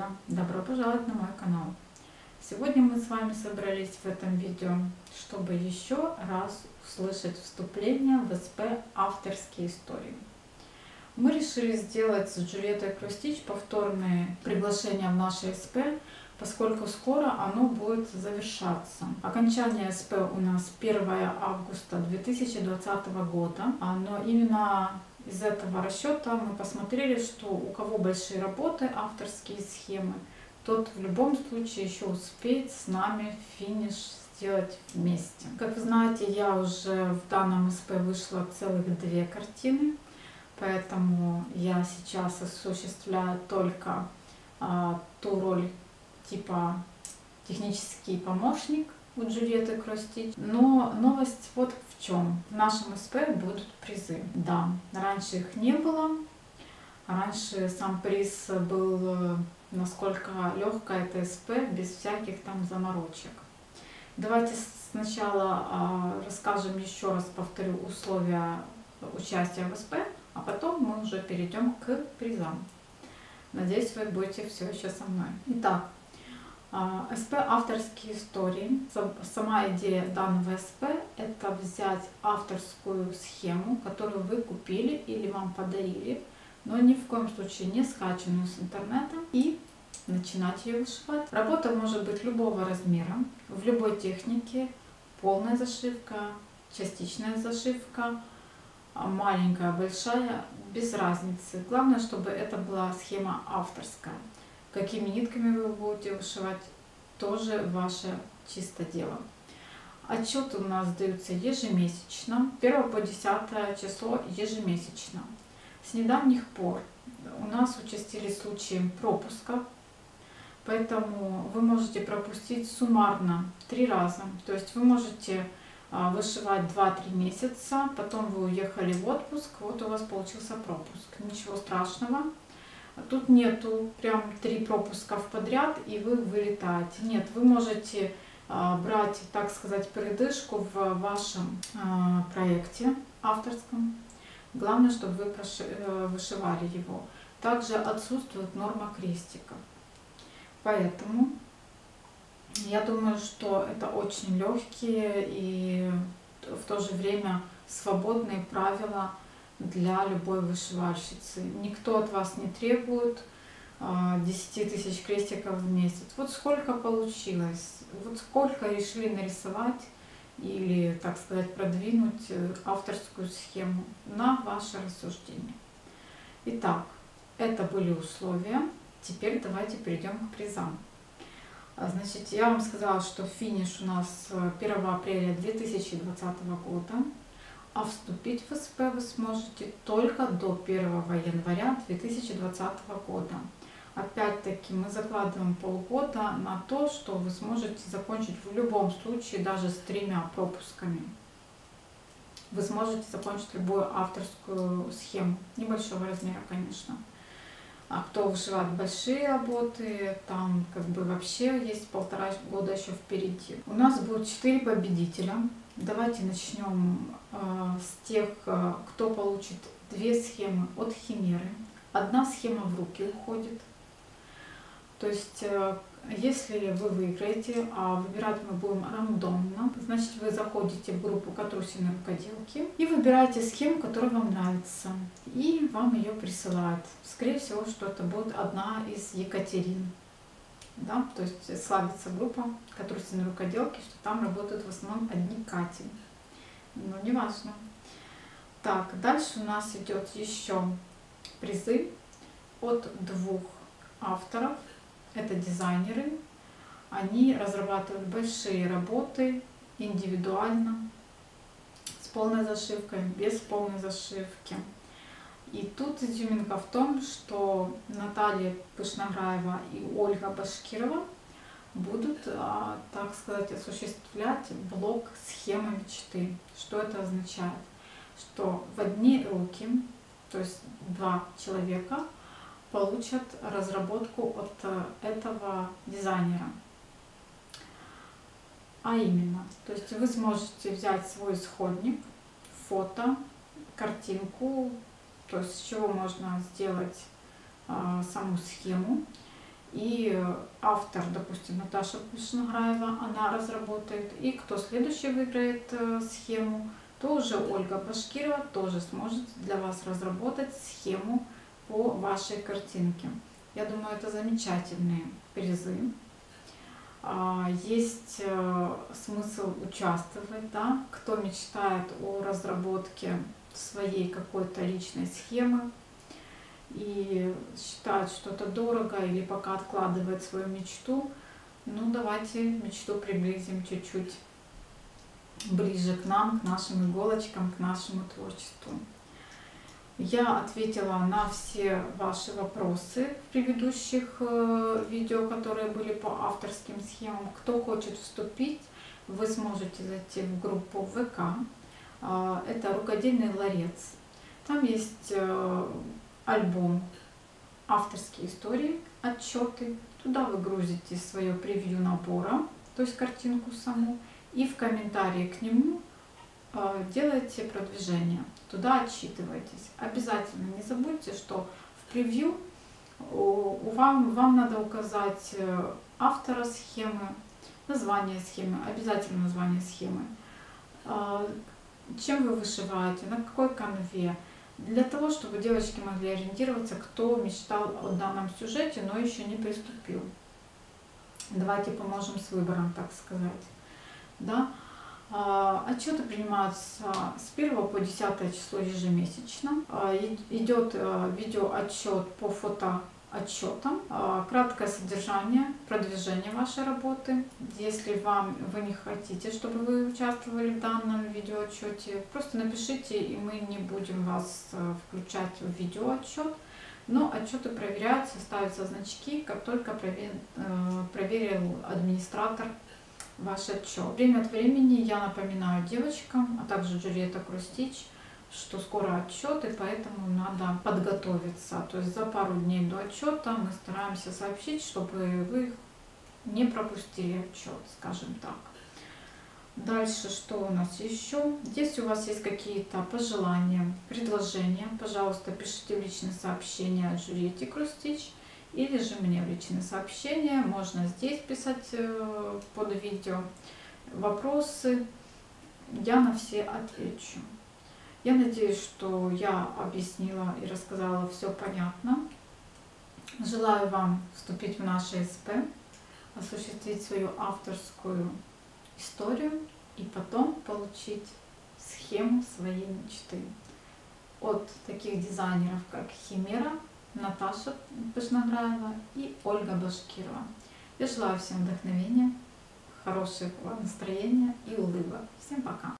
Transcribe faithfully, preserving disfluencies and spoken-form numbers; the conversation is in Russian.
Елена, добро пожаловать на мой канал. Сегодня мы с вами собрались в этом видео, чтобы еще раз услышать вступление в СП «Авторские истории». Мы решили сделать с Джульеттой Кростич повторное приглашение в наше СП, поскольку скоро оно будет завершаться. Окончание СП у нас первое августа две тысячи двадцатого года, но именно из этого расчета мы посмотрели, что у кого большие работы, авторские схемы, тот в любом случае еще успеет с нами финиш сделать вместе. Как вы знаете, я уже в данном СП вышла целых две картины, поэтому я сейчас осуществляю только а, ту роль типа технический помощник у Джульетты Кростич. Но новость вот в чем. В нашем СП будут призы. Да, раньше их не было. Раньше сам приз был, насколько легкое это СП, без всяких там заморочек. Давайте сначала а, расскажем еще раз, повторю условия участия в СП, а потом мы уже перейдем к призам. Надеюсь, вы будете все еще со мной. Итак, СП «Авторские истории». Сама идея данного СП – это взять авторскую схему, которую вы купили или вам подарили, но ни в коем случае не скачанную с интернета, и начинать ее вышивать. Работа может быть любого размера, в любой технике, полная зашивка, частичная зашивка, маленькая, большая, без разницы. Главное, чтобы это была схема авторская. Какими нитками вы будете вышивать, тоже ваше чисто дело. Отчеты у нас даются ежемесячно, с первого по десятое число ежемесячно. С недавних пор у нас участились случаи пропуска, поэтому вы можете пропустить суммарно три раза. То есть вы можете вышивать два-три месяца, потом вы уехали в отпуск, вот у вас получился пропуск. Ничего страшного. Тут нету прям три пропуска подряд и вы вылетаете. Нет, вы можете а, брать, так сказать, передышку в вашем а, проекте авторском. Главное, чтобы вы проши, э, вышивали его. Также отсутствует норма крестика. Поэтому я думаю, что это очень легкие и в то же время свободные правила для любой вышивальщицы. Никто от вас не требует десять тысяч крестиков в месяц. Вот сколько получилось, вот сколько решили нарисовать или, так сказать, продвинуть авторскую схему на ваше рассуждение. Итак, это были условия. Теперь давайте перейдем к призам. Значит, я вам сказала, что финиш у нас первого апреля две тысячи двадцатого года. А вступить в СП вы сможете только до первого января две тысячи двадцатого года. Опять-таки мы закладываем полгода на то, что вы сможете закончить в любом случае даже с тремя пропусками. Вы сможете закончить любую авторскую схему, небольшого размера, конечно. А кто вышивает большие работы, там как бы вообще есть полтора года еще впереди. У нас будет четыре победителя. Давайте начнем э, с тех, э, кто получит две схемы от Химеры. Одна схема в руки уходит. То есть, э, если вы выиграете, а выбирать мы будем рандомно, значит вы заходите в группу Катрусины рукоделки и выбираете схему, которая вам нравится. И вам ее присылают. Скорее всего, что это будет одна из Екатерин. Да, то есть славится группа Катрусины рукоделки, что там работают в основном одни Кати. Но не важно. Так, дальше у нас идет еще призы от двух авторов. Это дизайнеры. Они разрабатывают большие работы индивидуально, с полной зашивкой, без полной зашивки. И тут изюминка в том, что Наталья Пышнограева и Ольга Башкирова будут, так сказать, осуществлять блок «Схема мечты». Что это означает? Что в одни руки, то есть два человека, получат разработку от этого дизайнера. А именно, то есть вы сможете взять свой исходник, фото, картинку, то есть с чего можно сделать а, саму схему, и автор, допустим, Наташа Пышнограева, она разработает, и кто следующий выиграет схему, то уже Ольга Башкирова тоже сможет для вас разработать схему по вашей картинке. Я думаю, это замечательные призы. Есть смысл участвовать, да? Кто мечтает о разработке своей какой-то личной схемы и считает, что это дорого или пока откладывает свою мечту, ну давайте мечту приблизим чуть-чуть ближе к нам, к нашим иголочкам, к нашему творчеству. Я ответила на все ваши вопросы в предыдущих видео, которые были по авторским схемам. Кто хочет вступить, вы сможете зайти в группу ВК. Это «Рукодельный ларец». Там есть альбом «Авторские истории», отчеты. Туда вы грузите свое превью набора, то есть картинку саму, и в комментарии к нему делайте продвижение, туда отчитывайтесь. Обязательно не забудьте, что в превью вам, вам надо указать автора схемы, название схемы, обязательно название схемы, чем вы вышиваете, на какой канве, для того, чтобы девочки могли ориентироваться, кто мечтал о данном сюжете, но еще не приступил. Давайте поможем с выбором, так сказать. Да? Отчеты принимаются с первого по десятое число ежемесячно. Идет видеоотчет по фотоотчетам, краткое содержание, продвижение вашей работы. Если вам, вы не хотите, чтобы вы участвовали в данном видеоотчете, просто напишите, и мы не будем вас включать в видеоотчет. Но отчеты проверяются, ставятся значки, как только проверил администратор ваш отчет. Время от времени я напоминаю девочкам, а также Джульетта Крустич, что скоро отчет, и поэтому надо подготовиться. То есть за пару дней до отчета мы стараемся сообщить, чтобы вы не пропустили отчет, скажем так. Дальше что у нас еще? Если у вас есть какие-то пожелания, предложения, пожалуйста, пишите в личные сообщения Джульетте Крустич. Или же мне в личные сообщения, можно здесь писать под видео вопросы, я на все отвечу. Я надеюсь, что я объяснила и рассказала все понятно. Желаю вам вступить в наше СП, осуществить свою авторскую историю и потом получить схему своей мечты от таких дизайнеров, как Химера, Наташа Пышнограева и Ольга Башкирова. Я желаю всем вдохновения, хорошего настроения и улыбок. Всем пока!